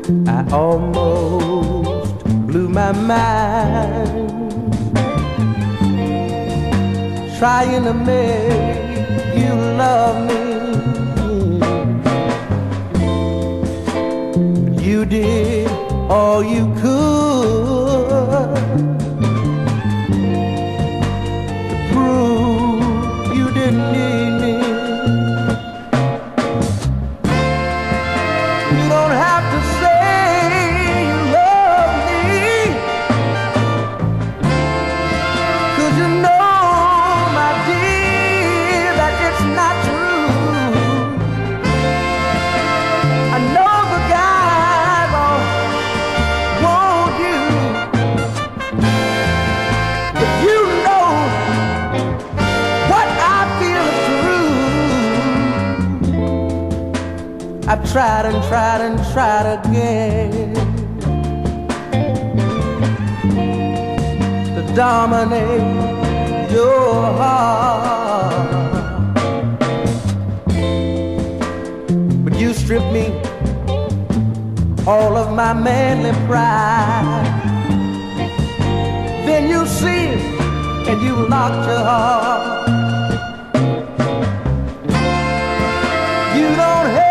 I almost blew my mind trying to make you love me. You did all you could to prove you didn't need me. You don't have to say you love me, 'cause you know, my dear, that it's not true. I know the guy won't want you, but you know what I feel is true. I've tried and tried and tried again to dominate your heart, but you stripped me all of my manly pride. Then you sinned and you locked your heart. You don't have